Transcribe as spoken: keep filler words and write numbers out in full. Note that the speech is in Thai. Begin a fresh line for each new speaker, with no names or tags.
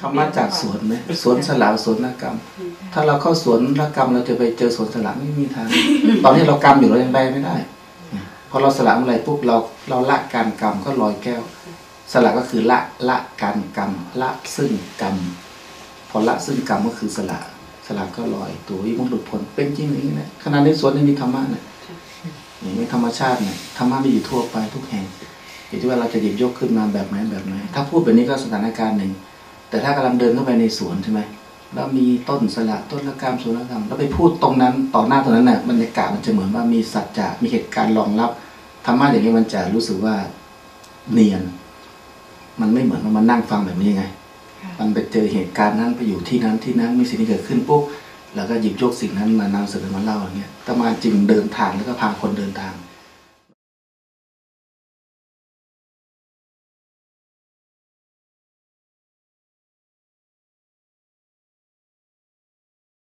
ธรรมะจากสวนไหมสวนสละสวนนกรรมถ้าเราเข้าสวนนกรรมเราจะไปเจอสวนสละไม่มีทางตอนนี้เรากรรมอยู่เรายังไปไม่ได้พอเราสละอะไรปุ๊บเราเราละการกรรมก็ลอยแก้วสละก็คือละละการกรรมละซึ่งกรรมพอละซึ่งกรรมก็คือสละสละก็ลอยตัววิมุตติหลุดพ้นเป็นจริงอย่างนี้นะขณะในสวนนี้มีธรรมะเนี่ยอย่างนี้ธรรมชาติเนี่ยธรรมะมีอยู่ทั่วไปทุกแห่งอยู่ที่ว่าเราจะหยิบยกขึ้นมาแบบไหนแบบไหนถ้าพูดแบบนี้ก็สถานการณ์หนึ่งแต่ถ้ากำลังเดินเข้าไปในสวนใช่ไหมแล้วมีต้นสละต้นละกรรมสวนละกรรมแล้วไปพูดตรงนั้นต่อหน้าตรงนั้นน่ะบรรยากาศมันจะเหมือนว่ามีสัจจะมีเหตุการณ์รองรับธรรมะอย่างนี้มันจะรู้สึกว่าเนียนมันไม่เหมือนว่ามันนั่งฟังแบบนี้ไงมันไปเจอเหตุการณ์นั้นไปอยู่ที่นั้นที่นั้นมีสิ่งที่เกิดขึ้นปุ๊บแล้วก็หยิบยกสิ่งนั้นมานำเสนอมาเล่าอย่างเงี้ยตมาจึงเดินทางแล้วก็พาคนเดินทาง